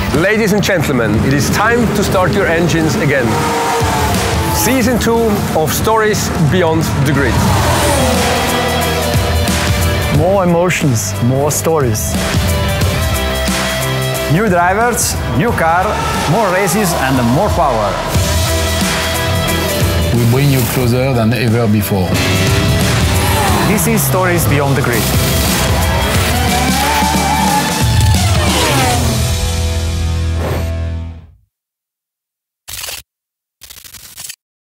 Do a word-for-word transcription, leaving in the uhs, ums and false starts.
Ladies and gentlemen, it is time to start your engines again. Season two of Stories Beyond the Grid. More emotions, more stories. New drivers, new car, more races and more power. We bring you closer than ever before. This is Stories Beyond the Grid.